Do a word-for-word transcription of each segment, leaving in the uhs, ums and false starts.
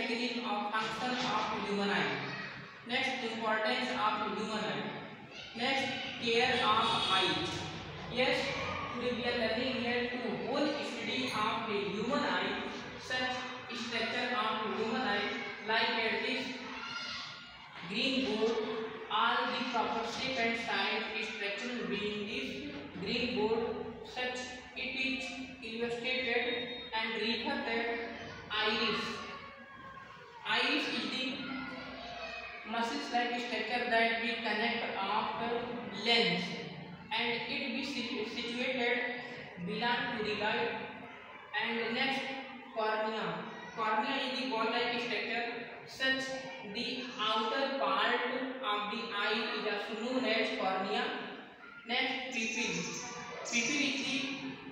mechanism of function of human eye. Next, importance of human eye. Next, care of eye. Yes, today we are learning here to whole study of a human eye, such structure of human eye, like at this green board, all the proper shape and size structure being this green board, such it is illustrated and refer that iris. Iris is the muscles like structure that we connect after lens, and it be situated belong to the light. And next, cornea. Cornea is the ball like structure, such the outer part of the eye is also known as cornea. Next, pupil. Pupil is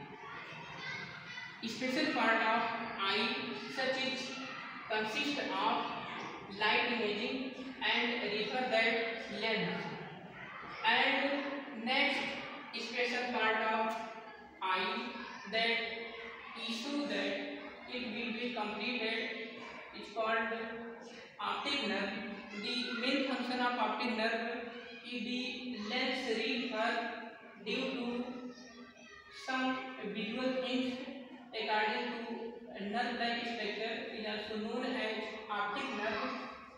the special part of eye, such it consists of light imaging and refer that lens. And next special part of eye that issue that it will be completed is called optic nerve. The main function of optic nerve is the lens refer due to some visual things according to nerve like structure is also known as optic nerve.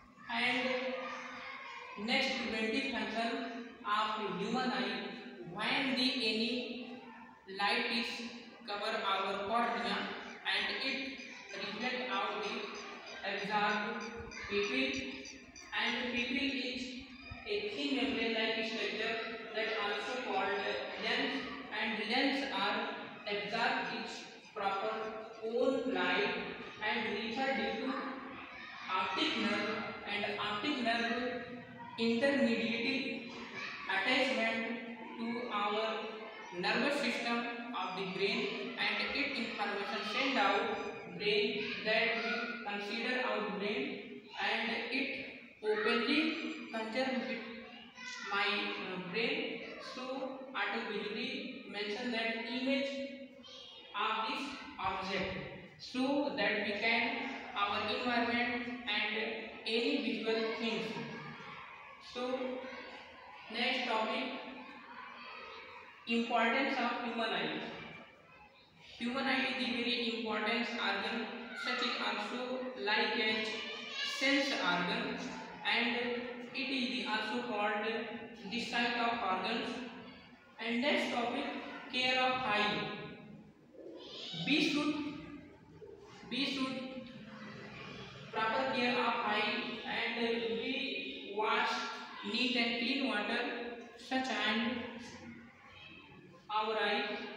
And next, preventive function of human eye, when the any light is cover our cornea and it reflect out the absorbed pupil, and pupil is a thin membrane like structure that also called lens, and lens are absorb its proper own light and refer due to optic nerve, and optic nerve intermediate attachment to our nervous system of the brain, and it information send out brain that we consider our brain, and it openly conserve with my uh, brain, so artificially mention that image of this object, so that we can our environment and any visual things. So next topic, importance of human eye. Human eye is the very important organ, such is also like as sense organ, and it is the also called the site of organs. And next topic, care of eye. We should we should proper care of eye, and we wash neat and clean water, such and our eye